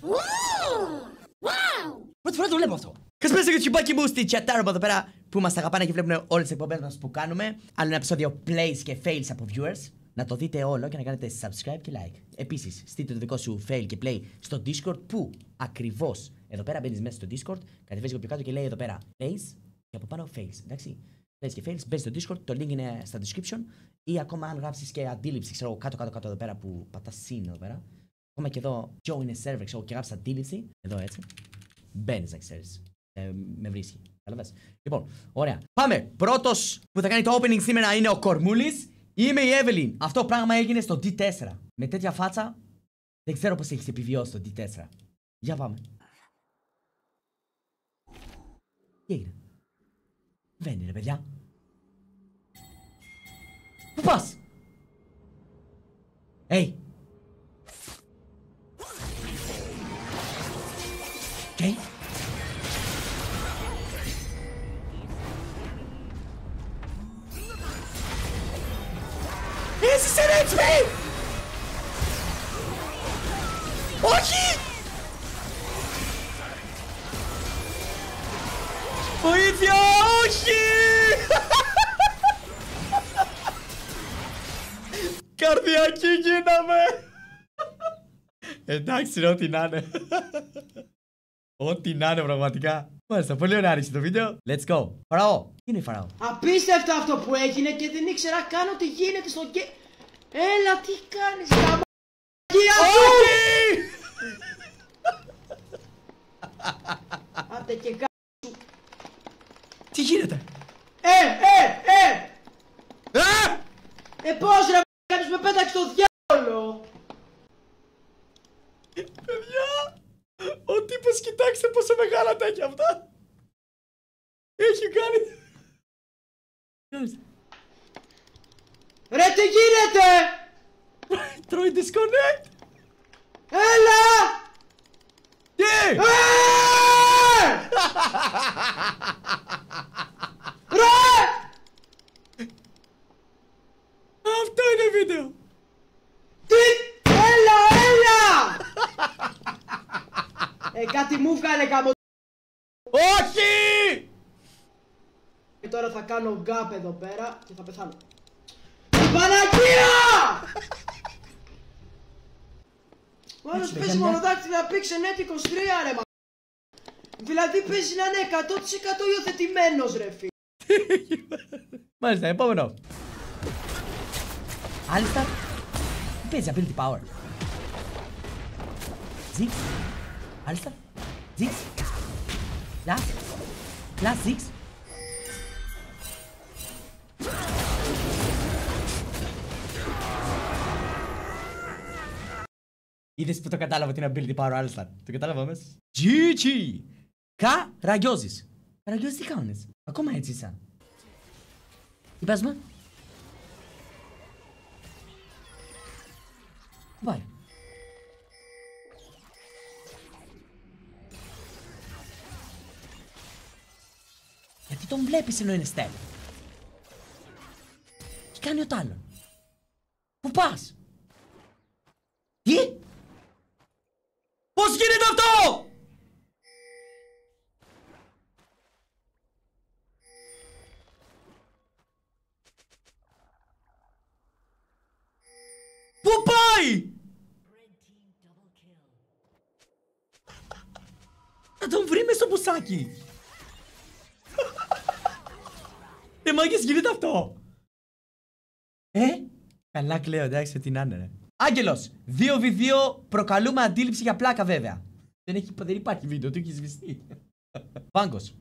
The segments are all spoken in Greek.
Πρώτη φορά το βλέπω αυτό. Καλησπέρα και τσιμπάκι μου στη chatάρα εδώ πέρα που μας αγαπάνε και βλέπουν όλες τις εκπομπές μας που κάνουμε. Άλλο ένα επεισόδιο plays και fails από viewers. Να το δείτε όλο και να κάνετε subscribe και like. Επίσης, στείλτε το δικό σου fail και play στο Discord που ακριβώς εδώ πέρα μπαίνεις μέσα στο Discord, κατεβαίνεις πιο κάτω και λέει εδώ πέρα plays και από πάνω fails. Εντάξει. Plays και fails, μπαίνεις στο Discord, το link είναι στα description ή ακόμα αν γράψεις και αντίληψη, ξέρω κάτω εδώ πέρα που πατάς συν εδώ πέρα. Ακόμα και εδώ join a server, ξέρω και γράψεις αντίληψη, εδώ έτσι. Μπαίνεις να ξέρεις. Με βρίσκει. Καταλαβες. Λοιπόν, ωραία. Πάμε. Πρώτος που θα κάνει το opening σήμερα είναι ο Κορμούλης. Είμαι η Evelyn. Αυτό το πράγμα έγινε στο D4. Με τέτοια φάτσα δεν ξέρω πως έχεις επιβιώσει το D4. Για πάμε. Τι έγινε? Βαίνει ρε παιδιά. Πού πας? Hey. Okay. Είσαι σε HP! Όχι! Βοήθεια! Όχι! Καρδιακή γίναμε! Εντάξει ρε, ό,τι να είναι. Ό,τι να είναι πραγματικά. Μάλιστα, πολύ ωραία άρχισε το βίντεο. Let's go. Φαραώ. Τι είναι η Φαραώ? Απίστευτο αυτό που έγινε και δεν ήξερα καν ότι γίνεται στο γκέ... Έλα, τι κάνεις, καμπαγία σου! Άντε και κάτω. Τι γίνεται? Πώς ρε, κάποιος με πέταξε το διάολο. Παιδιά, ο τύπος κοιτάξτε πόσο μεγάλα τα έχει αυτά. Έχει κάνει. Ρε, τι γίνεται? Τρώει disconnect. Έλα! Τι? Ρε! Αυτό είναι βίντεο. Τι? Έλα! Κάτι μου βγάλε καμπο... Όχι! Και τώρα θα κάνω γκάπ εδώ πέρα και θα πεθάνω. Παναγία! Ο άλλος παίζει μονοδάκτυλα Pixel Net 23 ρε μα. Δηλαδή παίζει να είναι 100% υιοθετημένος ρε φίλε. Μάλιστα, επόμενο. Άλιστα. Τι παίζει ability power? Ziggs. Άλιστα. Ziggs. Last Ziggs. Είδες που το κατάλαβα την ability power Άλιστα? Το κατάλαβα αμέσως. GG. Καραγιώζης. Καραγιώζης τι κάνεις? Ακόμα έτσι είσαι? Τι πες με? Πού πάει? Γιατί τον βλέπεις ενώ είναι στέλ? Τι κάνει ο τάλλον? Πού πας? Τι? Πώς γίνεται αυτό? Πού πάει? Να τον βρει μες στο μπουσάκι. Μάγκες, γίνεται αυτό? Καλά κλαίω, εντάξει, τι να είναι ρε. Άγγελος, 2v2 προκαλούμε αντίληψη για πλάκα βέβαια. Δεν υπάρχει βίντεο, το έχει σβηστεί. Πάγκος.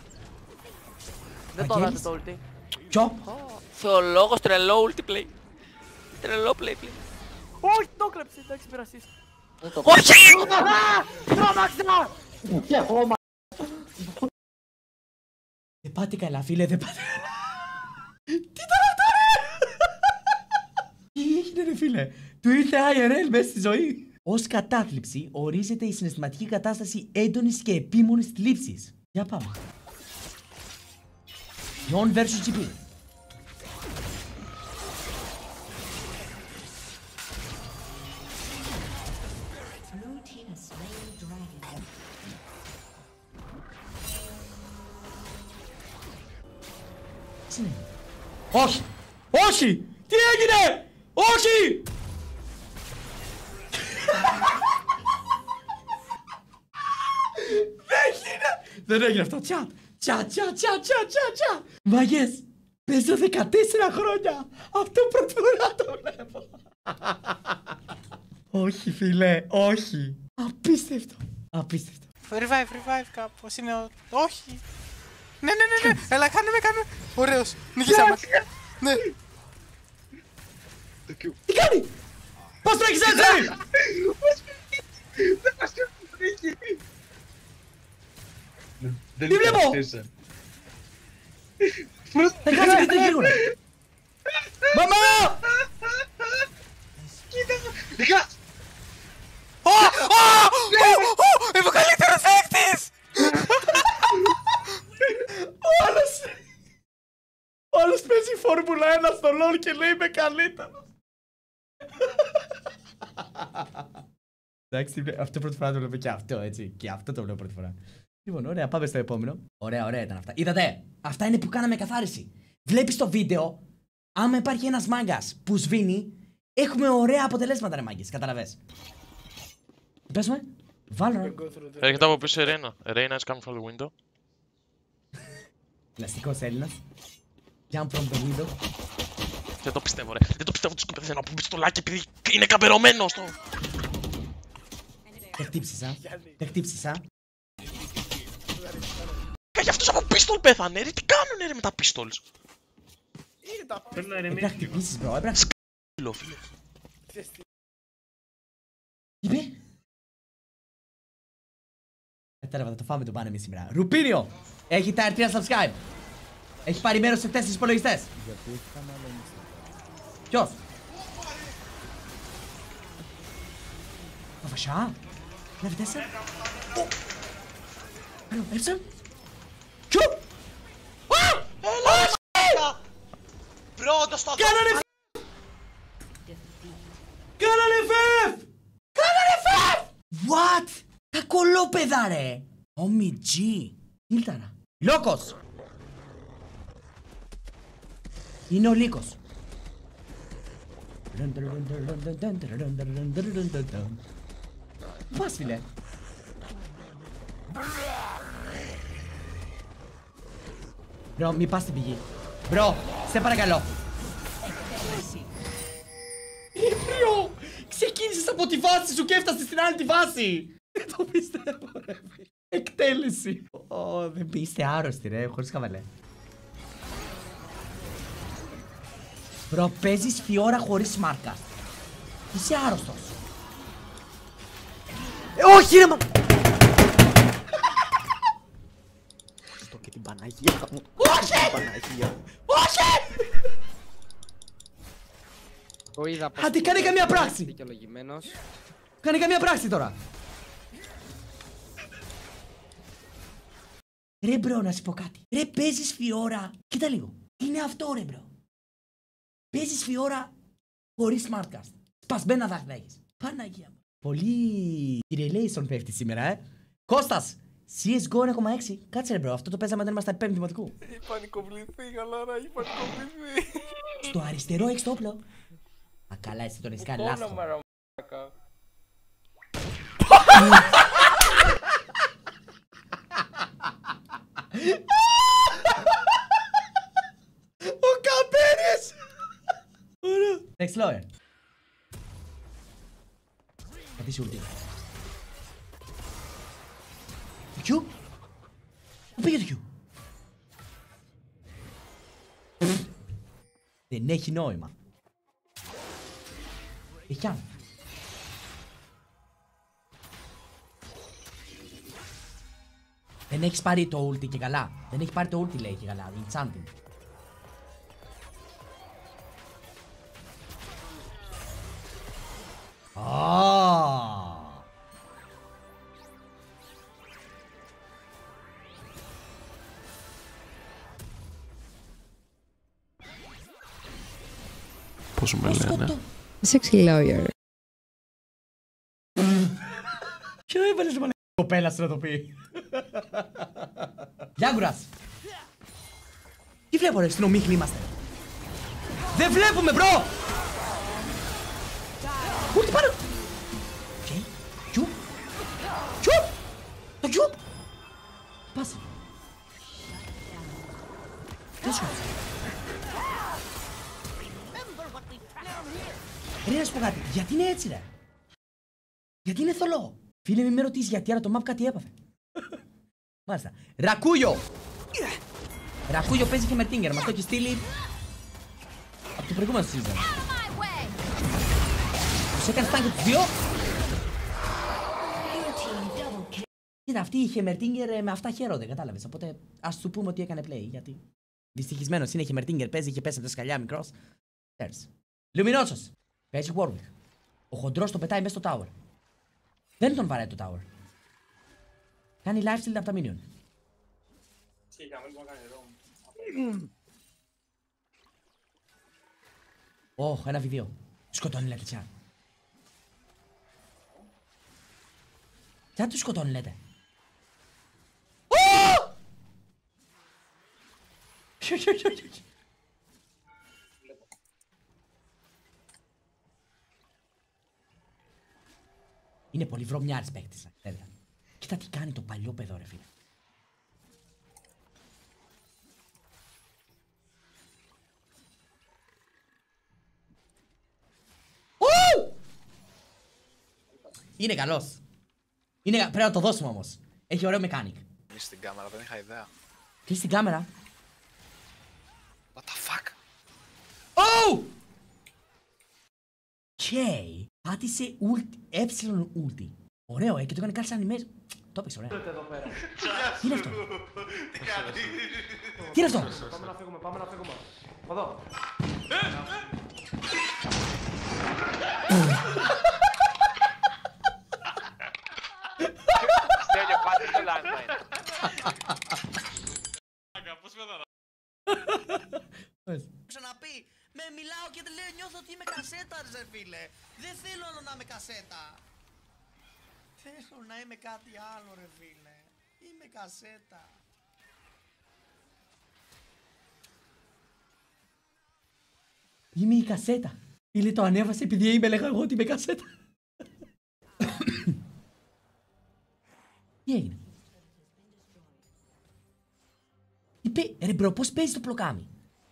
Δεν το δάτε το ulti. Ποιο? Θεολόγος, τρελό ulti play. Τρελό play. Όχι, το κλέψε, εντάξει, περασείς. Όχι! Τρόμαξα! Δεν πάτε καλά φίλε, δεν πάτε καλά. Τι ήταν αυτό ρε? Τι έγινε ρε φίλε? Του ήρθε IRL μέσα στη ζωή. Ως κατάθλιψη ορίζεται η συναισθηματική κατάσταση έντονης και επίμονης θλίψης. Για πάμε. Yon vs GP. συνέβη? Όχι! Όχι! Τι έγινε! Όχι! Δεν έγινε αυτό. Τσα! Μαγιές! Παίζω 14 χρόνια! Αυτό πρώτη φορά το βλέπω! Όχι φίλε, όχι! Απίστευτο! Απίστευτο! Revive κάπως είναι ο... Όχι! Ναι, έλα κάνε. Ωραίος, νικήσαμε. Ναι. Τι κάνει! Πώς τρέχεις έτσι! Τι βλέπω! Θα κάτσε και τρέχει γρήγορα! Μαμά! Κοίτα! Είμαι ο καλύτερος έκτης! Ο άλλος παίζει Φόρμουλα 1 στο LOL και λέει είμαι καλύτερος. Εντάξει, αυτό πρώτη φορά το βλέπω και αυτό, έτσι. Και αυτό το βλέπω πρώτη φορά. Λοιπόν, ωραία, πάμε στο επόμενο. Ωραία ήταν αυτά. Είδατε, αυτά είναι που κάναμε καθάριση. Βλέπεις το βίντεο, άμα υπάρχει ένας μάγκας που σβήνει, έχουμε ωραία αποτελέσματα, ρε μάγκες. Καταλαβες. Πες με, βάλω. Έρχεται από πίσω η Ρέινα. Ρέινα is coming from the window. Πλαστικός Έλληνας. Jump from the window. Δεν το πιστεύω ρε. Δεν το πιστεύω ότι σκουπέθησε ένα πιστολάκι επειδή είναι καμπερωμένο στο... Δεν χτύψεις, α. Κι αυτός από πίστολ πέθανε ρε. Τι κάνουνε ρε με τα πίστολς. Πρέπει να χτυπήσεις μπρο, έπρεπε να Σκύλο φίλε. Τι είπε? Τώρα θα το φάμε το πάνε εμείς σήμερα. Ρουπίνιο! Έχει τα R3 subscribe. Έχει πάρει μέρος σε 4 υπολογιστές. Ποιος? Ο Βασιά? Λέβει 4. Άλλο, έψαν. Ποιο? Πρώτος στο Κάνανε φεφ! What? Τα κολόπεδα ρε! OMG! Ήλταρα. Λόκος! Είναι ο Λύκος. Πας φίλε. Μπρο, μη πας στην πηγή. Μπρο, σε παρακαλώ. Μπρο, ξεκίνησες από τη βάση σου και έφτασες στην άλλη τη βάση. Δεν το πιστεύω ρε. Εκτέλεση. Δεν είστε άρρωστοι ρε, χωρίς χαβαλέ. Μπρο, παίζεις φιόρα χωρίς μάρκα. Είσαι άρρωστος. Όχι ρε μα... Στο και την Παναγία μου. Όχι! Όχι! Άντε, κάνε καμία πράξη! Κάνε καμία πράξη τώρα! Ρε μπρο, να σου πω κάτι. Ρε, παίζεις φιόρα. Κοίτα λίγο. Είναι αυτό ρε μπρο. Παίζεις φιόρα χωρίς smartcast. Σπασμένα δάχτυλα έχεις. Παναγία μου. Πολύ relation πέφτει σήμερα, Κώστας, CSGO 1,6. Κάτσε ρε μπρο, αυτό το παίζαμε όταν ήμασταν 5η δημοτικού. Έχει πανικοβληθεί, γαλάρα, έχει πανικοβληθεί. Στο αριστερό έχεις το όπλο. Α, καλά, εσύ τον έχεις κάνει λάστο. Ο Καπέρης! Ωραία. Next lawyer. Πατήσει ουλτί. Το Q? Πού πήγε το Q? Δεν έχει νόημα. Έχει άλλο. Δεν έχεις πάρει το ulti και καλά. Δεν έχει πάρει το ulti λέει και καλά. Enchanting. Πώς με λένε. Sexy lawyer. Ποιο έβαλες το μαλακή κοπέλα σου να το πει. Γιάγκουρας. Τι βλέπω ρε, στην ομίχλη είμαστε. Δεν βλέπουμε μπρο! Ούτε πάνω! Οκ, κιουπ. Κιουπ! Το κιουπ! Πάσε. Τι σου κάνεις. Ρε να σου πω κάτι, γιατί είναι έτσι ρε. Γιατί είναι θολό. Φίλε μη με ρωτήσεις γιατί, άρα το map κάτι έπαθε. Μάλιστα. Ρακούγιο! Ρακούγιο παίζει και με Tinger, μας το έχει στείλει από το προηγούμενο season. Τους έκανε στάν και τους δύο. Κοίτα, αυτή η Χεμερτίνγκερ με αυτά χαίρονται, κατάλαβες. Οπότε ας του πούμε ότι έκανε play, γιατί δυστυχισμένος είναι, Χεμερτίνγκερ παίζει και πέσει από τα σκαλιά μικρός. Λουμινόσος. Παίζει Warwick. Ο χοντρός το πετάει μέσα στο tower. Δεν τον βαράει το tower. Κάνει lifesteal από τα minion. Ωχ, ένα βίντεο. Σκοτώνει λέτε chat. Chat του σκοτώνει λέτε. Είναι πολύ βρωμιάρης παίκτης. Κοίτα τι κάνει το παλιό παιδό ρε φίλε. Είναι καλός. Πρέπει να το δώσουμε όμως. Έχει ωραίο mechanic. Κλείσει την κάμερα, δεν είχα ιδέα. Κλείσει την κάμερα. What the fuck. Oh! K. Πάτησε έψιλον ulti. Ωραίο, και το έκανε κάτι σαν animation. Το έπαιξε, ωραία. Τι είναι αυτό. Τι είναι αυτό. Πάμε να φύγουμε. Εδώ. Στέλιο, πάτε στο landmine. Πώς πέθανα. Ξαναπεί, με μιλάω και λέω νιώθω ότι είμαι κασέτα ρε φίλε. Δεν θέλω να είμαι κασέτα. Θέλω να είμαι κάτι άλλο ρε φίλε. Είμαι κασέτα. Είμαι η κασέτα. Φίλε το ανέβασε επειδή είμαι λέγα εγώ ότι είμαι κασέτα. Τι έγινε. Ρε μπρο, πώς παίζεις το πλοκάμι.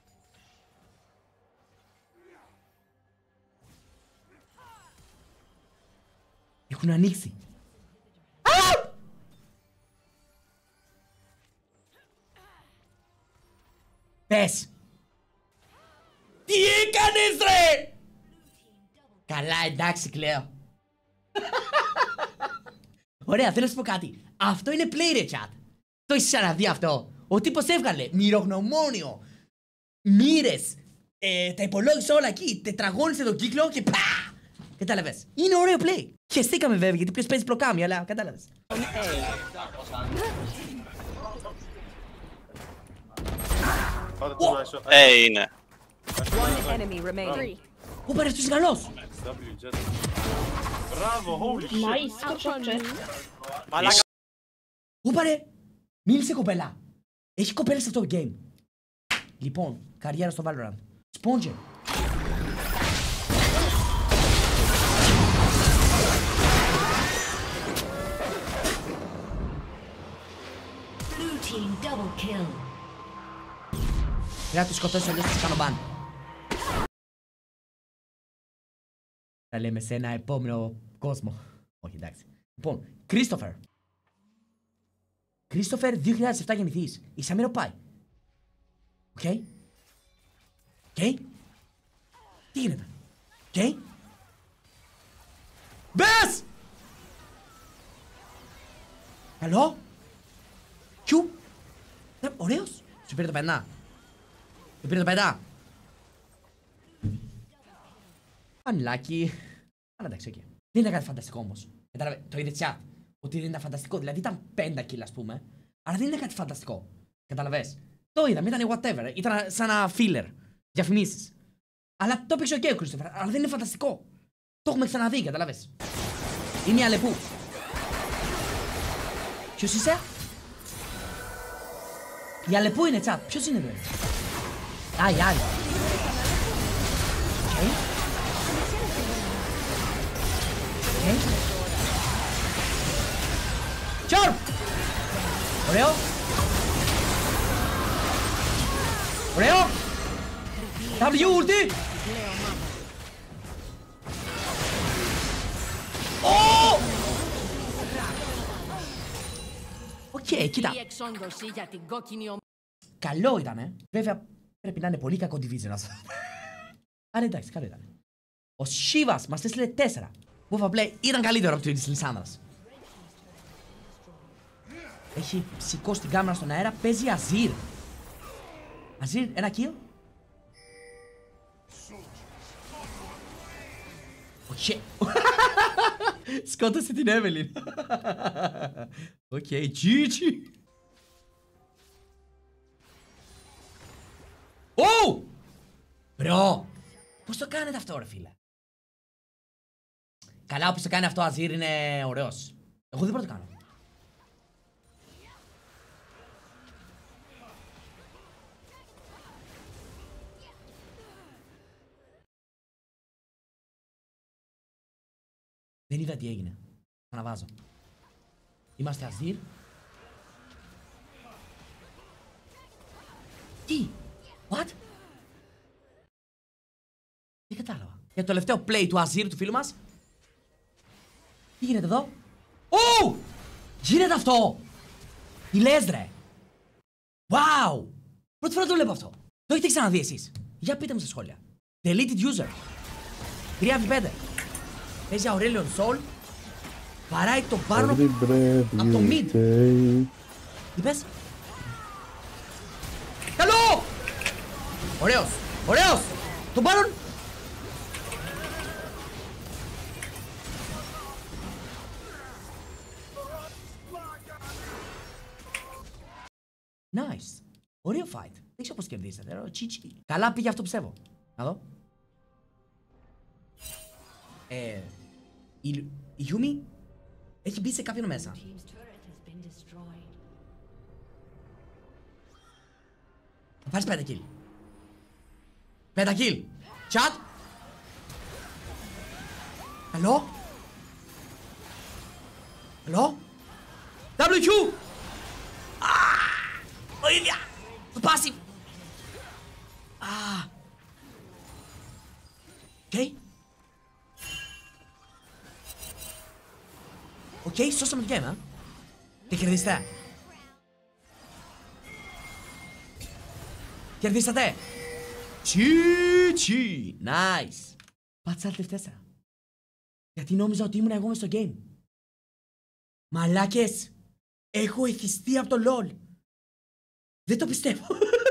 Έχουν ανοίξει. Πες. Τι έκανες ρε. Καλά εντάξει Κλέο. Ωραία, θέλω να σου πω κάτι. Αυτό είναι play ρε chat. Το έχεις ξαναδεί αυτό. Ο τύπος έβγαλε μυρογνωμόνιο, μοίρες, τα υπολόγισε όλα εκεί, τετραγώνισε τον κύκλο και πα! Κατάλαβες. Είναι ωραίο play. Χεστήκαμε βέβαια γιατί ποιος παίζει πλοκάμι, αλλά κατάλαβες. Είναι. Ω, πάρε αυτός είναι καλός. Ω, πάρε. Μίλησε κοπέλα. Έχει κοπέλα σε αυτό το game. Λοιπόν, καριέρα στο Valorant. Σπόντζε. Πρέπει να τους σκοτώσεις αλλιώς τους κάνω μπαν. Θα λέμε σε ένα επόμενο κόσμο. Όχι εντάξει. Λοιπόν, Κρίστοφερ. Κρίστοφερ 2007 γεννηθείς. Η Σαμίρο πάει. Οκ. Οκ. Τι γίνεται. Οκ. Μπες! Καλό. Κιου. Ωραίος. Σου πήρε το πενά. Σου πήρε το πενά. Unlucky. Αλλά εντάξει, οκ. Δεν ήταν κάτι φανταστικό όμως. Κατάλαβε, το είδε chat. Ότι δεν ήταν φανταστικό. Δηλαδή ήταν 5 kill, ας πούμε. Αλλά δεν είναι κάτι φανταστικό. Καταλαβες. Το είδαμε, ήταν whatever. Ήταν σαν ένα filler. Διαφημίσεις. Αλλά το έπαιξε ο Κρίστοφερ. Αλλά δεν είναι φανταστικό. Το έχουμε ξαναδεί, καταλαβες. Είναι η Αλεπού. Ποιος είσαι? Η Αλεπού είναι chat. Ποιος είναι εδώ? Α, η άλλη. Οκ. Τσορ! Ωραίο. Ωραίο. W ulti. Οκ, κοίτα. Καλό ήτανε. Βέβαια πρέπει να είναι πολύ κακό division αυτό. Αλλά εντάξει, καλό ήταν. Ο Σίβας μας έστειλε 4. Μπούφα play ήταν καλύτερο από το της Λισάνδρας. Έχει σηκώσει την κάμερα στον αέρα, παίζει Αζίρ. Αζίρ, ένα kill. Οκ. Σκότωσε την Εύελιν. Οκ, GG. Ω! Μπρο! Πώς το κάνετε αυτό ρε φίλε? Καλά, όπως το κάνει αυτό ο Αζίρ είναι ωραίος. Εγώ δεν μπορώ να το κάνω. Δεν είδα τι έγινε. Αναβάζω. Είμαστε Αζίρ. Τι? What? Δεν κατάλαβα. Για το τελευταίο play του Αζίρ του φίλου μας. Τι γίνεται εδώ? Ω! Γίνεται αυτό! Τι λες ρε? Wow! Πρώτη φορά το βλέπω αυτό. Το έχετε ξαναδεί εσείς? Για πείτε μου στα σχόλια. Deleted user. 3v5. Παίζει Aurelion Sol. Παράει το Baron από το mid. Τι πες? Καλό! Ωραίος! Ωραίος! Το Baron! Nice! Ωραίο fight. Δεν ξέρω πώς κερδίσατε. Καλά πήγε αυτό πιστεύω. Να δω. Η Yumi έχει μπει σε κάποιον μέσα. Θα πάρεις 5 kill. 5 kill. Chat. Hello. Hello. WQ. Βοήθεια. Το passive. Okay. Οκ, σώσαμε το game, και κερδίσατε. Κερδίσατε. Τσι. Nice. Πάτσα alt F4. Γιατί νόμιζα ότι ήμουν εγώ μες στο game. Μαλάκες. Έχω εθιστεί από το LOL. Δεν το πιστεύω.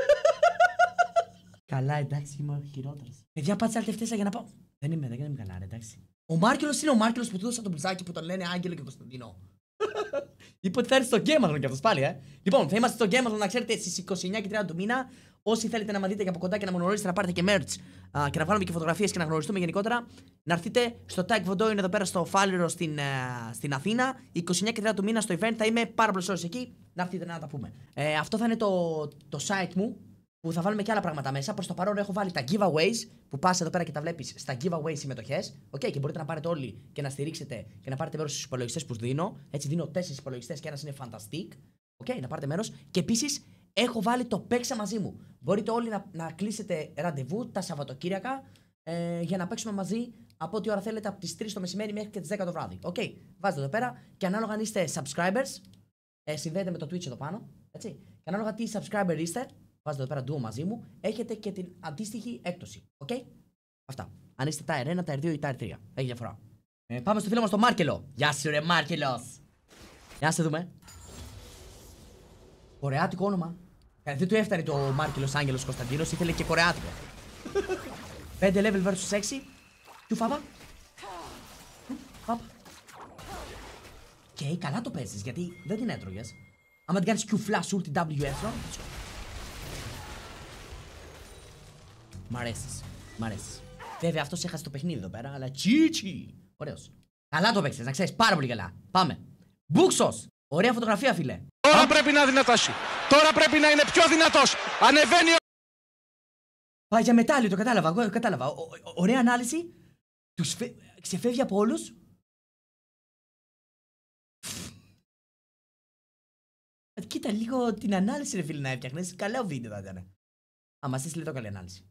Καλά, εντάξει, είμαι ο χειρότερος. Παιδιά, πάτσα alt F4 για να πάω. Δεν είμαι καλά, εντάξει. Ο Μάρκελος είναι ο Μάρκελος που του έδωσα το μπλουζάκι που τον λένε Άγγελο και Κωνσταντινό. Είπε ότι θα έρθει στο Gamersland κι αυτός πάλι, Λοιπόν, θα είμαστε στο Gamersland να ξέρετε στις 29 και 30 του μήνα. Όσοι θέλετε να με δείτε και από κοντά και να με γνωρίσετε, να πάρετε και merch και να βγάλουμε και φωτογραφίες και να γνωριστούμε γενικότερα, να έρθετε στο Tag Vodo, είναι εδώ πέρα στο Φάληρο στην Αθήνα. 29 και 30 του μήνα στο event θα είμαι πάρα πολλές ώρες εκεί. Να έρθετε να τα πούμε. Αυτό θα είναι το site μου. Που θα βάλουμε και άλλα πράγματα μέσα. Προς το παρόν έχω βάλει τα giveaways που πας εδώ πέρα και τα βλέπεις στα giveaway συμμετοχές. Okay, και μπορείτε να πάρετε όλοι και να στηρίξετε και να πάρετε μέρος στους υπολογιστές που δίνω. Έτσι δίνω 4 υπολογιστές και ένας είναι fantastic. Okay, να πάρετε μέρος. Και επίσης έχω βάλει το παίξα μαζί μου. Μπορείτε όλοι να κλείσετε ραντεβού τα Σαββατοκύριακα για να παίξουμε μαζί από ό,τι ώρα θέλετε από τις 3 το μεσημέρι μέχρι και τις 10 το βράδυ. Okay, βάζετε εδώ πέρα και ανάλογα αν είστε subscribers, συνδέετε με το Twitch εδώ πάνω. Έτσι. Και ανάλογα τι subscriber είστε. Βάζετε εδώ πέρα duo μαζί μου, έχετε και την αντίστοιχη έκπτωση. Οκ. Αυτά. Αν είστε τα R1, τα R2 ή τα R3. Έχει διαφορά. Πάμε στο φίλο μας τον Μάρκελο. Γεια σου, ρε Μάρκελος. Για να σε δούμε. Κορεάτικο όνομα. Δεν του έφτανε το Μάρκελος Άγγελος Κωνσταντίνος, ήθελε και κορεάτικο. 5 level versus 6. Του φάπα. Φάπα. Και καλά το παίζεις, γιατί δεν την έτρωγες. Άμα την κάνεις Q flash ulti WF. Μ' αρέσεις. Βέβαια αυτός έχασε το παιχνίδι εδώ πέρα, αλλά τσίτσι. Ωραίος. Καλά το παίξες, να ξέρεις, πάρα πολύ καλά. Πάμε. Μπούξος. Ωραία φωτογραφία, φίλε. Τώρα πρέπει να δυνατάσει. Τώρα πρέπει να είναι πιο δυνατός. Ανεβαίνει Πάει για μετάλλιο, το κατάλαβα. Εγώ κατάλαβα. Ωραία ανάλυση. Ξεφεύγει από όλους. Κοίτα λίγο την ανάλυση, ρε φίλε, να έφτιαχνες. Καλό βίντεο θα ήταν. Μας έστειλε το καλή ανάλυση.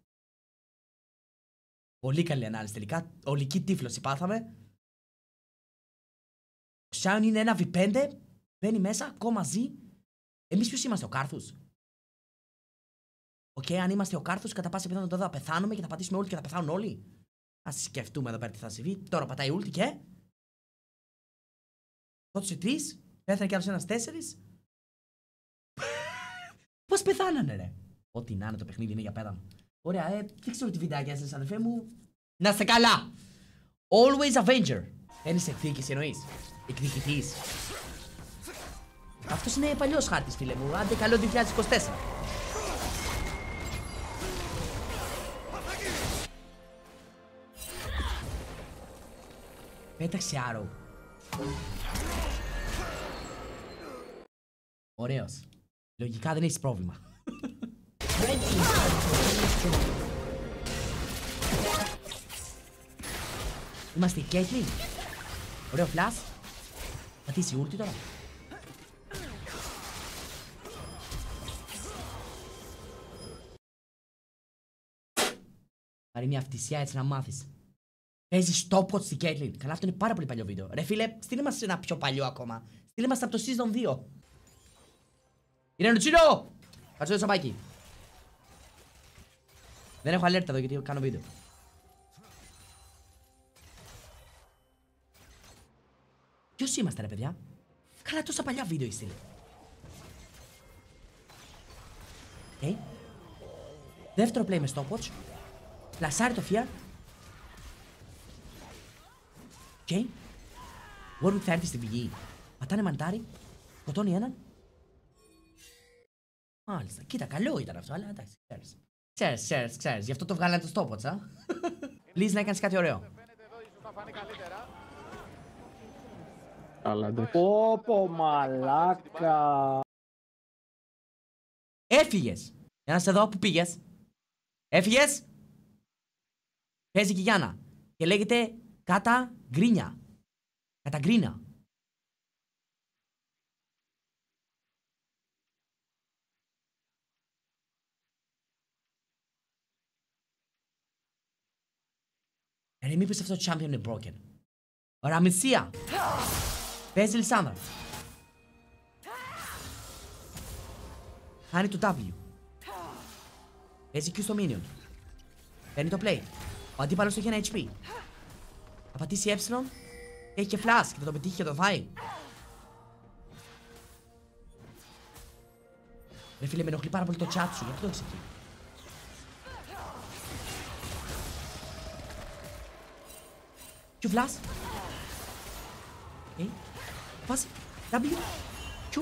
Πολύ καλή ανάλυση τελικά. Ολική τύφλωση πάθαμε. Ο Σάουν είναι ένα V5. Μπαίνει μέσα, ακόμα ζει. Εμείς ποιος είμαστε, ο Κάρθους? Οκ, αν είμαστε ο Κάρθους, κατά πάσα πιθανότητα θα πεθάνουμε και θα πατήσουμε όλοι και θα πεθάνουν όλοι. Ας σκεφτούμε εδώ πέρα τι θα συμβεί. Τώρα πατάει ulti και. Σκότωσε 3. Πέθανε κι άλλος ένας 4. Πώς πεθάνανε, ρε? Ό,τι να είναι το παιχνίδι είναι για πέτα μου. Ωραία, δεν ξέρω τι βιντεάκια σας, αδερφέ μου. Να είστε καλά! Always Avenger. Παίρνεις εκδίκηση, εννοείς? Εκδικητής. Αυτός είναι παλιός χάρτης, φίλε μου. Άντε καλό 2024. Πέταξε Arrow. Ωραίος. Λογικά δεν έχεις πρόβλημα. Είμαστε η Caitlyn. Ωραίο flash. Πατήσει ulti τώρα. Πάρει μια αυτησιά έτσι να μάθεις. Παίζει stopwatch στην Caitlyn. Καλά, αυτό είναι πάρα πολύ παλιό βίντεο. Ρε φίλε, στείλε μας ένα πιο παλιό ακόμα. Στείλε μας από το season 2. Είναι Λουτσίνο! Κάτσε το σαμπάκι. Δεν έχω alert εδώ γιατί κάνω βίντεο. Ποιος είμαστε, ρε παιδιά? Καλά, τόσα παλιά βίντεο είστε. Okay. Δεύτερο play με stopwatch. Πλασάρει το fear. Okay. Warwick θα έρθει στην πηγή. Πατάνε μαντάρι. Σκοτώνει έναν. Μάλιστα. Κοίτα, καλό ήταν αυτό, αλλά εντάξει, ξέρεις. Γι' αυτό το βγάλανε το stopwatch, α. Please να έκανες κάτι ωραίο. Πόπο μαλάκα. Έφυγες. Για να σε δω που πήγες. Έφυγες. Παίζει και η Γιάννα. Και λέγεται Καταγκρίνια. Καταγκρίνα. Ρε μήπως αυτό το champion είναι broken. Ωραία, Μισία. Παίζει Λισάνδρα. Χάνει το W. Παίζει Q στο minion. Παίρνει το play. Ο αντίπαλος έχει ένα HP. Θα πατήσει ε. Και έχει και flash και θα το πετύχει και το φάει. Ρε φίλε, με ενοχλεί πάρα πολύ το chat σου. Γιατί το έχεις εκεί? Q flash. Okay. Φάση. W. Q.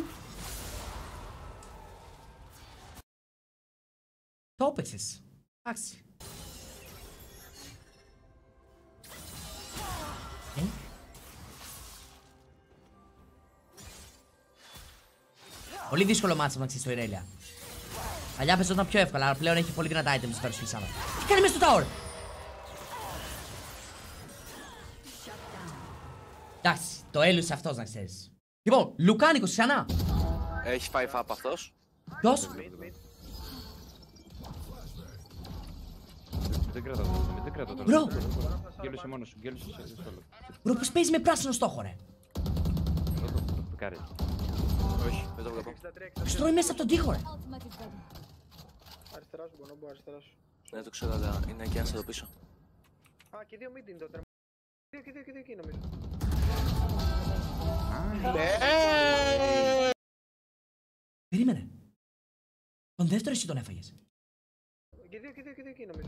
Το έπαιξες. Εντάξει. Πολύ δύσκολο μάτσο να ξέρεις το Ιρέλια. Παλιά παίζονταν πιο εύκολα, αλλά πλέον έχει πολύ δυνατά items στο Versus Lissandra. Τι κάνει μέσα στο tower? Εντάξει, το έλουσε αυτός να ξέρεις. Λοιπόν, Λουκάνικος ξανά. Έχει φάει φαπ αυτός. Ποιος? Δεν κρατώ τώρα. Μπρο! Γκέλουσε μόνος σου, γκέλουσε δύσκολο. Μπρο, πώς παίζει με πράσινο στόχο, ρε? Το πικάρει. Όχι, δεν το βλέπω. Τους τρώει μέσα από τον τοίχο, ρε. Αριστερά σου, Μπονόμπο, αριστερά σου. Δεν το ξέρω, αλλά είναι εκεί ένας εδώ πίσω. Α, και δύο mid είναι το τέρμα. Δύο εκεί νομίζω. Περίμενε. Τον δεύτερο εσύ τον έφαγες. Και δύο εκεί νομίζω.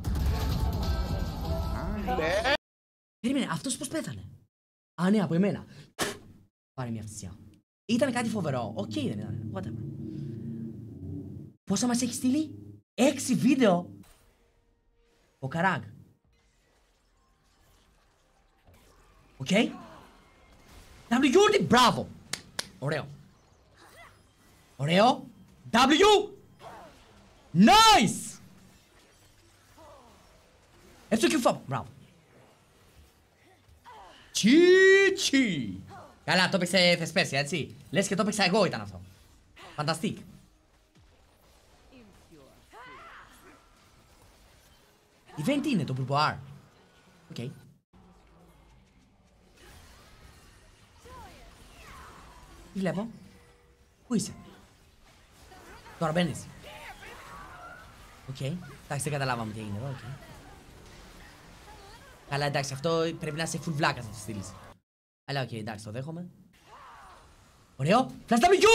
Περίμενε, αυτός πώς πέθανε? Α, ναι, από εμένα. Πάρε μια αυτησιά. Ήταν κάτι φοβερό. Οκ, δεν ήταν. Whatever. Πόσα μας έχει στείλει? 6 βίντεο. Ο Καράγκ. Οκ. W, μπράβο. Ωραίο. Ωραίο. W. Nice. Έτσι και φάμπ. Μπράβο. Τσίτσι. Καλά, το έπαιξε Θεσπέσια, έτσι. Λες και το έπαιξα εγώ ήταν αυτό. Φανταστικ. Η Vayne τι είναι, το Bourboir. Οκ. Τι βλέπω. Πού είσαι. Τώρα μπαίνεις. Οκ. Εντάξει, δεν καταλάβαμε τι έγινε εδώ. Okay. Καλά, εντάξει, αυτό πρέπει να είσαι full βλάκας να το στείλεις. Αλλά οκ, εντάξει, το δέχομαι. Ωραίο. Flash W!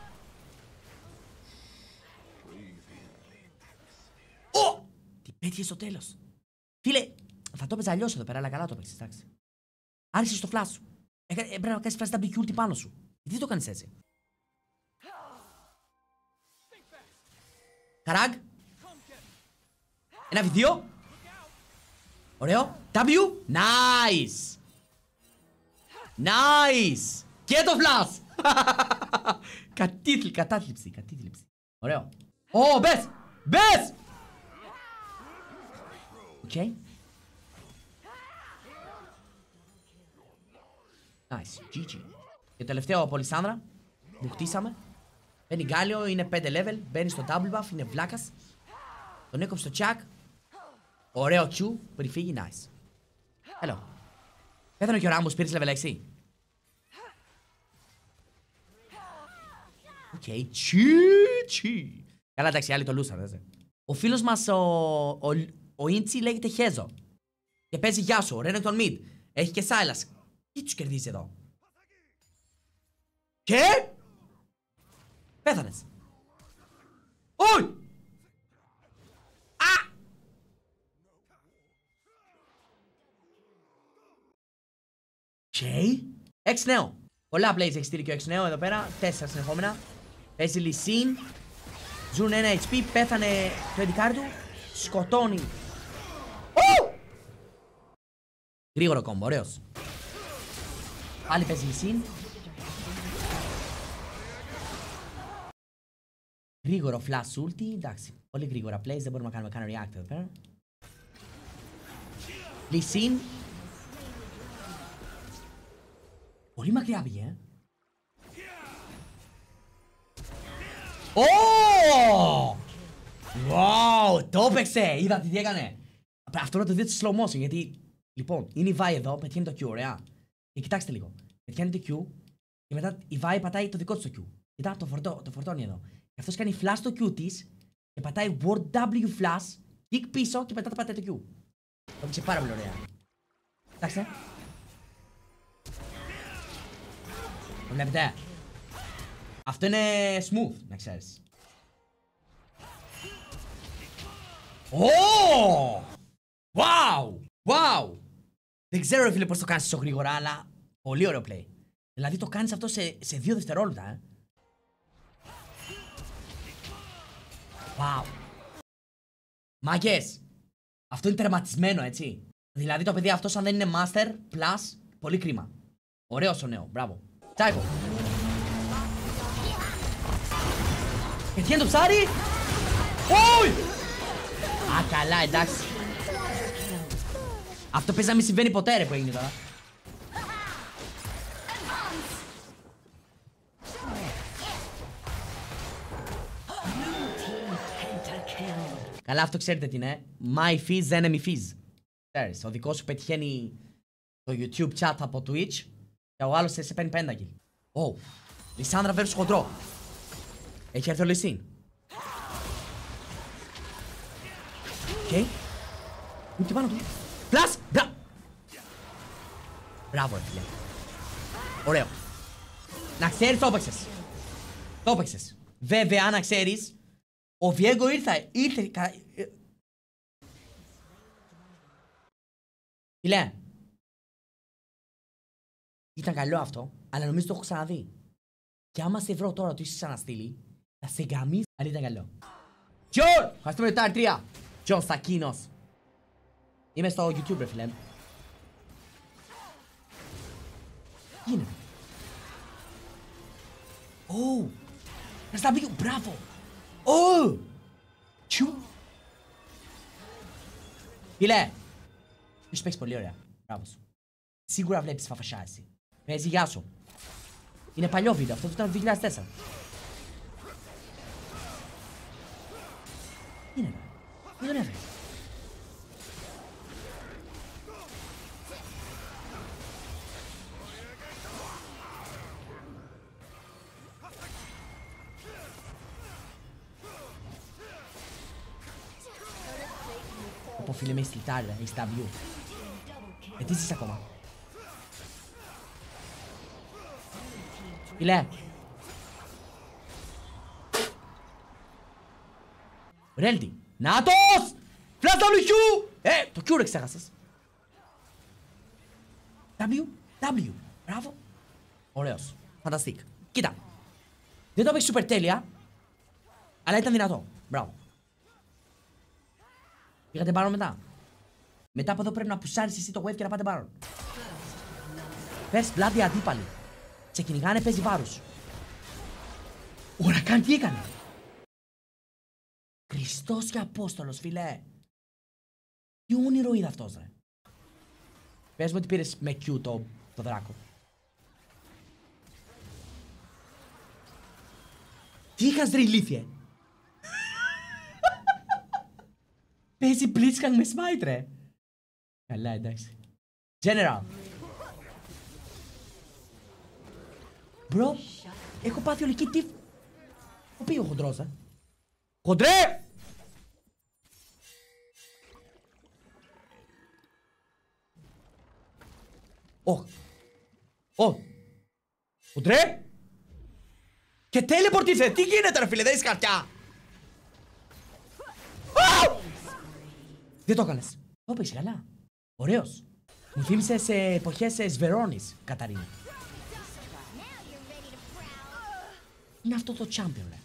Ω! Τι πέτυχε στο τέλος. Φίλε, θα το έπαιζα αλλιώς εδώ πέρα, αλλά καλά το έπαιξες, εντάξει. Άρχισες το flash σου. Πρέπει να κάνεις flash W ulti πάνω σου. Γιατί το κάνεις έτσι. Καράγκ. 1v2. Ωραίο. W. Nice. Nice. Και το flash. Κατάθλιψη. Ωραίο. Ω, μπες. Μπες. Οκ. Nice. GG. Και τελευταίο Πολυσάνδρα που χτίσαμε. Μπαίνει Γκάλιο, είναι 5 level. Μπαίνει στο double buff, είναι βλάκας. Τον έκοψε στο Chuck. Ωραίο Q, περιφύγει, nice. Hello. Πέθανε και ο Ράμος, πήρες level 6. Οκ, τσίτσι. Καλά, εντάξει, οι άλλοι το λούσαν, ο φίλος μας, ο Ίντσι, λέγεται Χέζο. Και παίζει Γιάσο, Renekton mid. Έχει και Silas. Τι τους κερδίζει εδώ. Και... Πέθανες. Όχι! Α! Και... 6 νέο. Πολλά plays έχει στείλει και ο 6 νέο εδώ πέρα. 4 συνεχόμενα. Παίζει Λισίν. Ζουν 1 HP. Πέθανε το εντικάρι του. Σκοτώνει. Γρήγορο κόμπο, ωραίος. Άλλη παίζει Λισίν. Γρήγορο flash ulti, εντάξει, πολύ γρήγορα plays, δεν μπορούμε να κάνουμε καν react εδώ πέρα. Λισίν. Πολύ μακριά πήγε, Ω! Wow, το έπαιξε, είδατε τι έκανε. Αυτό να το δείτε στο slow motion, γιατί, λοιπόν, είναι η Vi εδώ, πετυχαίνει το Q, ωραία. Και κοιτάξτε λίγο, πετυχαίνει το Q και μετά η Vi πατάει το δικό της το Q. Κοιτά, το φορτώνει εδώ. Και αυτός κάνει flash το Q της και πατάει word W flash, kick πίσω και μετά το πατάει το Q. Το έπαιξε πάρα πολύ ωραία. Κοιτάξτε. Το βλέπετε. Αυτό είναι smooth, να ξέρεις. Ω! Wow! Wow! Δεν ξέρω ρε φίλε πώς το κάνεις τόσο γρήγορα, αλλά πολύ ωραίο play. Δηλαδή το κάνεις αυτό σε 2 δευτερόλεπτα, Wow. Μάγκες, αυτό είναι τερματισμένο, έτσι. Δηλαδή το παιδί αυτό, αν δεν είναι master, plus, πολύ κρίμα. Ωραίος ο νέο, μπράβο. Τσάικο. Πετυχαίνει το ψάρι. Όι! Α, καλά, εντάξει. Αυτό παίζει να μην συμβαίνει ποτέ, ρε, που έγινε τώρα. Καλά, αυτό ξέρετε τι είναι. My fizz, enemy fizz. Ξέρεις, ο δικός σου πετυχαίνει το YouTube chat από Twitch και ο άλλος σε παίρνει πέντακιλ. Ω, Λισάνδρα versus χοντρό. Έχει έρθει ο Λισίν. Οκ. Ούτε πάνω του. Πλάς! Μπράβο, ρε φίλε. Ωραίο. Να ξέρεις, το έπαιξες. Το έπαιξες. Βέβαια, να ξέρεις, ο Βιέγκο ήρθε. Τι λέει. Ήταν καλό αυτό, αλλά νομίζω το έχω ξαναδεί. Και άμα σε βρω τώρα ότι είσαι ξαναστείλει, θα σε γκαμίσει, αλλά ήταν καλό. Τζον! Ευχαριστούμε το TR3. Τζον Σακίνος. Είμαι στο YouTube, ρε φίλε. Τι είναι. Ω! Να στα μπήκε, μπράβο! Ω! Τσου! Φίλε, Έχεις παίξει πολύ ωραία. Μπράβο σου. Σίγουρα βλέπεις φαφασιά εσύ. Παίζει, γεια σου. Είναι παλιό βίντεο, αυτό ήταν το 2004. Τι είναι, δεν τον έφερε. Πω φίλε με στυλτάρι, έχεις W. Τι ζεις ακόμα. Φίλε. Ρέλτι. Νάτος! Flash WQ! Το Q ρε ξέχασες. W. Μπράβο. Ωραίος. Φανταστικ. Κοίτα. Δεν το έπαιξε super τέλεια. Αλλά ήταν δυνατό. Μπράβο. Πήγατε πάρω μετά. Μετά από εδώ πρέπει να πουσάρεις εσύ το wave και να πάτε πάρω. Πες πλάτη αντίπαλοι. Σε κυνηγάνε, παίζει βάρους. Ο Ρακάν τι έκανε. Χριστός και Απόστολος, φίλε. Τι όνειρο είδε αυτός, ρε. Πες μου ότι πήρες με Q το δράκο. Τι είχας ρε ηλίθιε. Παίζει Blitzcrank με smite ρε. Καλά εντάξει. General. Bro, έχω πάθει ολική τύφ. Πού πήγε ο χοντρός, Χοντρέ! Χοντρέ! Και teleport ήρθε, τι γίνεται ρε φίλε, δεν έχεις χαρτιά. Δεν το έκανες. Το έπαιξε καλά. Ωραίος. Μου θύμισε σε εποχές Σβερώνης, Καταρίνα. Είναι αυτό το champion, ρε.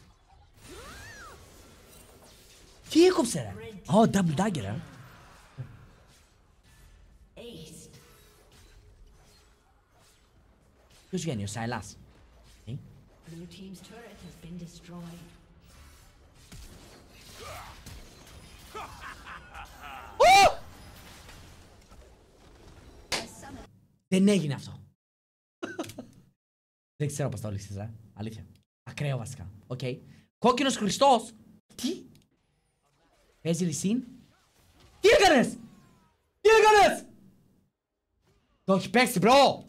Τι έκοψε, ρε. Double dagger, ρε. Ποιος βγαίνει, ο Σαϊλάς. Δεν έγινε αυτό. Δεν ξέρω πώς το λύσεις, ρε. Αλήθεια. Ακραίο βασικά. Οκ. Κόκκινος Χριστός. Τι. Παίζει Λυσίν. Τι έκανες. Τι έκανες. Το έχει παίξει, μπρο.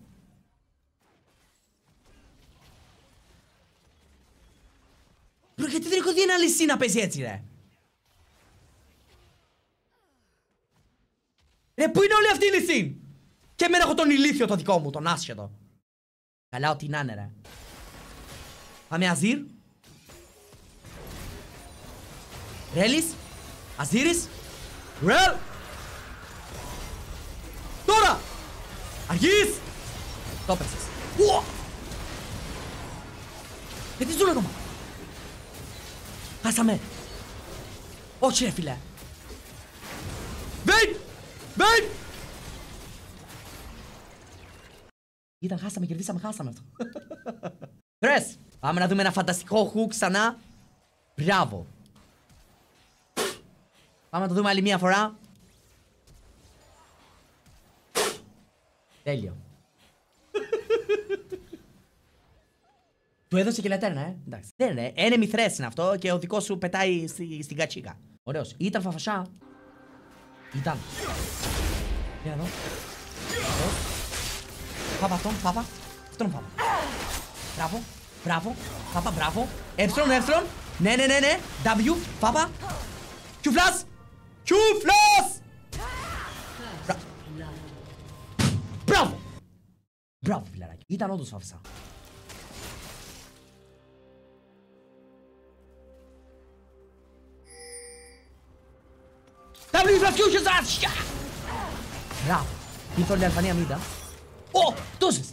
Μπρο, γιατί δεν έχω δει ένα Λυσίν να παίζει έτσι, ρε. Ρε, πού είναι όλη αυτή η Λυσίν. Και εμένα έχω τον ηλίθιο το δικό μου, τον άσχετο. Καλά ό,τι να είναι, ρε. Πάμε Αζίρ. Ρέλης. Αζίρης. Ρέλ. Τώρα. Αργείς. Το έπαιξες. Γιατί ζουν ακόμα. Χάσαμε. Όχι ρε φίλε. Βέιν. Βέιν. Ήταν χάσαμε, κερδίσαμε, χάσαμε αυτό. Πρες. Πάμε να δούμε ένα φανταστικό hook ξανά. Μπράβο. Πάμε να το δούμε άλλη μία φορά. Τέλειο. Του έδωσε και λατέρνα, εντάξει. Δεν είναι, enemy threats είναι αυτό και ο δικός σου πετάει στην κατσίκα. Ωραίος. Ήταν φαφασιά. Ήταν. Για εδώ. Πάπα αυτόν, πάπα. Αυτόν πάπα. Μπράβο, μπράβο, πάπα, μπράβο. Έψρον. Ναι. W, πάπα. Q flash. Μπράβο. Μπράβο, φιλαράκι. Ήταν όντως φαφασιά. Μπράβο. Ήρθε όλη η Αλφανία μήτα. Τόσες.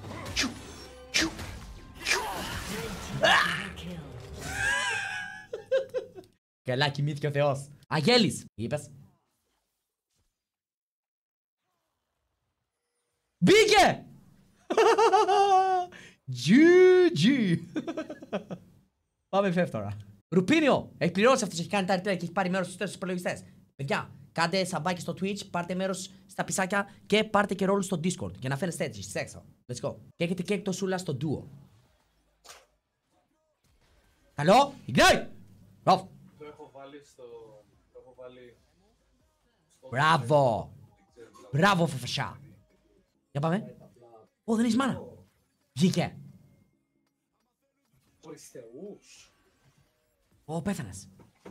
Καλά κοιμήθηκε ο Θεός. Αγέλης. Είπες. Μπήκε. GG. Πάμε φεύγει τώρα. Ρουπίνιο. Έχει πληρώσει αυτός, έχει κάνει τα ρητρέα και έχει πάρει μέρος στους 4 υπολογιστές. Παιδιά, Κάντε σαμπάκι στο Twitch, πάρτε μέρος στα πισάκια και πάρτε και ρόλο στο Discord. Για να φαίνεστε έτσι, σεξα. Let's go. Και έχετε και το Σούλα στο Duo. Καλό, Ignite! Μπράβο. Το έχω βάλει στο... Μπράβο. Μπράβο, φεφεσιά. Για πάμε. Ω, δεν έχεις μάνα. Βγήκε. Ω, πέθανες.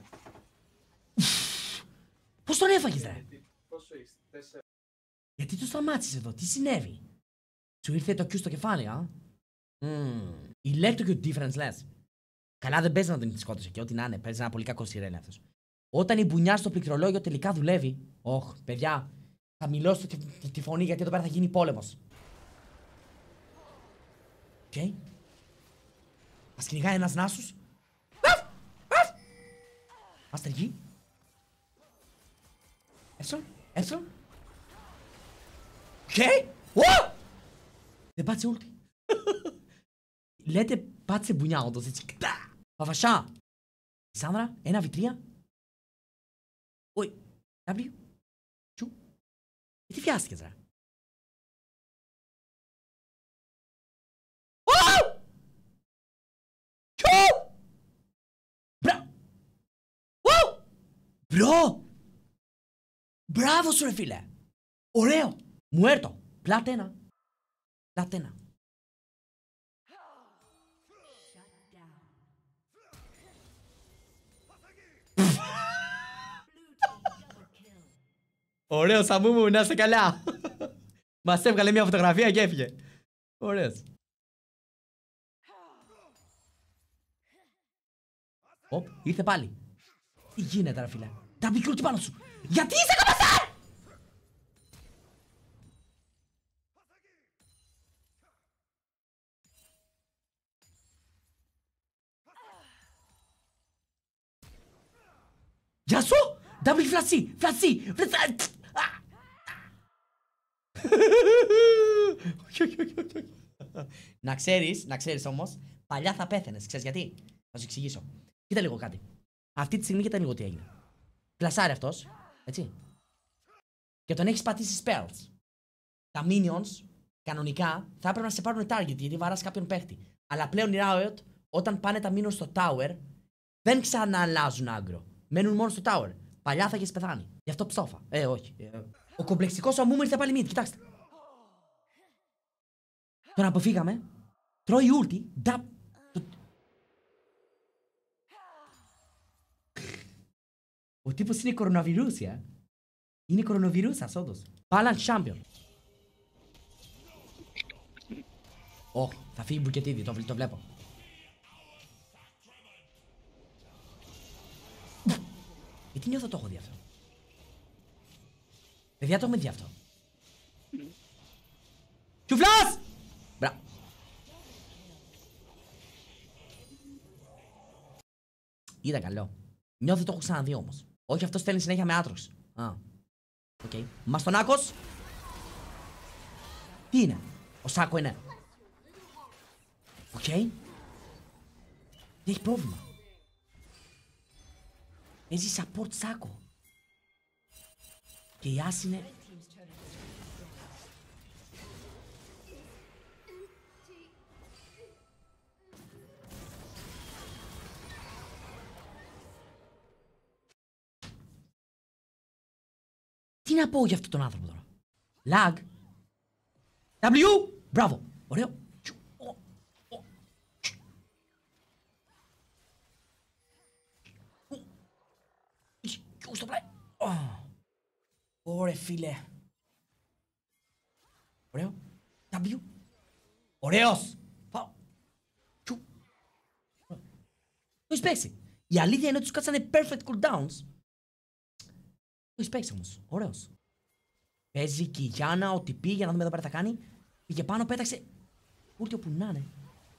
Πώς τον έφαγες, ρε? Πόσο είσαι, 4. Γιατί το σταμάτησες εδώ, τι συνέβη? Σου ήρθε το Q στο κεφάλι, α? Electrocute difference λες. Καλά δεν παίζει να τον σκότωσε και ό,τι να είναι, παίζει ένα πολύ κακό σιρέλι αυτός. Όταν η μπουνιά στο πληκτρολόγιο τελικά δουλεύει, όχ, παιδιά, θα μιλώσω τη φωνή γιατί εδώ πέρα θα γίνει πόλεμος. Οκ. Μας κυνηγάει ένας νάσους. Master Yi. Εύσον. Οκ. Δεν πάτησε ούλτι. Λέτε πάτησε μπουνιά όντως έτσι. Παφασιά. Σάνδρα, 1v3. Όχι. W. Τσου. Τι βιάστηκες, ρε? Μπρο! Μπράβο σου, ρε φίλε! Ωραίο! Μουέρτο! Πλάτενα! Πλάτενα! Ωραίο, Σαμούμου, να είσαι καλά! Μας έβγαλε μια φωτογραφία και έφυγε. Ωραίος. Οπ, ήρθε πάλι. Τι γίνεται, ρε φίλε? Τα μπικιούρτι πάνω σου. Γιατί είσαι κομμαστάρ! Γεια σου! Double φλασί! Φλασί! Να ξέρεις όμως, παλιά θα πέθαινες. Ξέρεις γιατί? Θα σου εξηγήσω. Κοίτα λίγο κάτι. Αυτή τη στιγμή κοίτα λίγο τι έγινε. Πλασάρει αυτός, έτσι. Και τον έχεις πατήσει spells. Τα minions, κανονικά, θα έπρεπε να σε πάρουν target γιατί βαράς κάποιον παίχτη. Αλλά πλέον οι Riot, όταν πάνε τα minions στο tower, δεν ξαναλάζουν άγκρο. Μένουν μόνο στο tower. Παλιά θα έχεις πεθάνει. Γι' αυτό ψόφα. Όχι. Ο κομπλεξικός ο Αμούμ ήρθε πάλι mid, κοιτάξτε. Τον αποφύγαμε. Τρώει ulti. Ο τύπος είναι κοροναβιρούσια. Είναι κοροναβιρούσας όντως. Balance champion. Ωχ, θα φύγει μπουκετίδι, το βλέπω. Γιατί νιώθω το έχω δει αυτό? Παιδιά, το έχουμε δει αυτό. Τσουφλάς! Μπράβο. Ήταν καλό. Νιώθω το έχω ξαναδεί όμως. Όχι, αυτό στέλνει συνέχεια με άτρος. Οκ. Μαστονάκος. Τι είναι? Ο Σάκο είναι. Οκ. Έχει πρόβλημα. Παίζει support Σάκο. Και η Άση είναι... Τι να πω για αυτόν τον άνθρωπο τώρα? Lag. W. Μπράβο. Ωραίο. Στο πλάι. Ωραία φίλε. Ωραίο. W. Ωραίος. Πάω. Το έχεις παίξει. Η αλήθεια είναι ότι τους κάτσανε perfect cooldowns. Το έχεις παίξει όμως. Ωραίος. Παίζει και η Γιάννα, ο TP, για να δούμε εδώ πέρα τι θα κάνει. Πήγε πάνω, πέταξε. Ούτε όπου να είναι.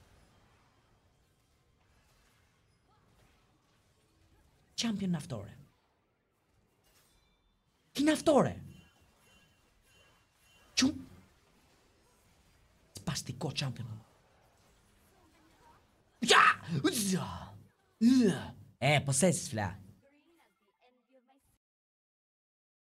Champion είναι αυτό, ρε. Τι είναι αυτό, ρε? Τσου. Σπαστικό champion. Πως έσεις, φιλά.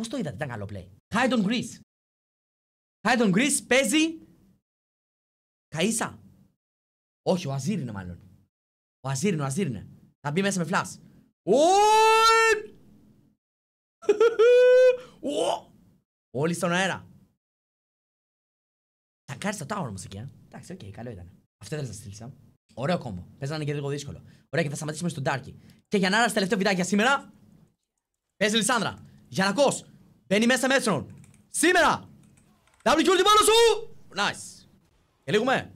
Πώς το είδατε, ήταν καλό play. Hide on Greece. Hide on Greece παίζει. Καΐσα. Όχι, ο Αζίρ είναι μάλλον. Ο Αζίρ είναι. Θα μπει μέσα με flash. Όλοι στον αέρα. Θα κάτσει το tower όμως εκεί, εντάξει, οκ, καλό ήταν. Αυτό δεν θα στείλει. Ωραίο κόμπο. Παίζανε και λίγο δύσκολο. Ωραία, και θα σταματήσουμε στον Darky. Και για να άρεσε τελευταίο βιντεάκι σήμερα. Παίζει Λισάνδρα. Γιανακός. Μπαίνει μέσα Μέτρον. Σήμερα. WQ την πάνω σου. Nice. Και λίγουμε.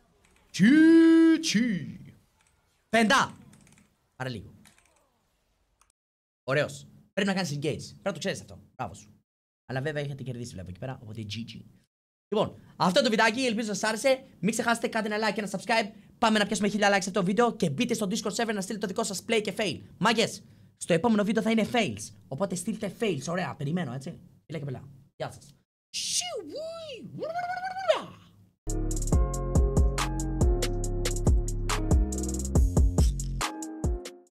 Τσι. 5. Άρα λίγο. Ωραίος. Πρέπει να κάνεις engage. Πρέπει να το ξέρεις αυτό. Μπράβο σου. Αλλά βέβαια είχατε κερδίσει βλέπω εκεί πέρα. Οπότε GG. Λοιπόν, αυτό το βιντεάκι ελπίζω να σας άρεσε. Μην ξεχάσετε κάντε ένα like και ένα subscribe. Πάμε να πιάσουμε 1000 likes σε αυτό το βίντεο. Και μπείτε στο Discord server να στείλετε το δικό σας play και fail. Μάγκες, στο επόμενο βίντεο θα είναι fails. Οπότε στείλτε fails. Ωραία, περιμένω έτσι. Φιλιά και πελά. Γεια σας.